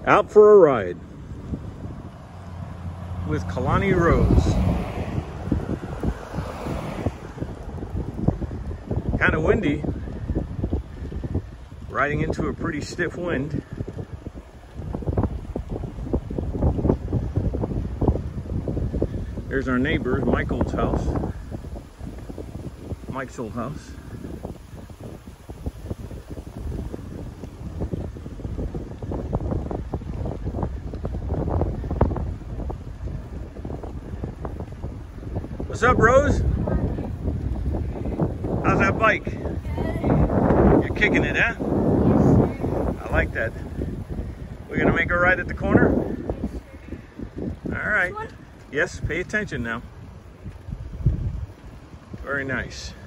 Out for a ride with Kalani Rose. Kind of windy, riding into a pretty stiff wind. There's our neighbor, Mike's old house. Mike's old house. What's up, Rose? How's that bike? You're kicking it, huh? I like that. We're gonna make a ride at the corner? All right. Yes, pay attention now. Very nice.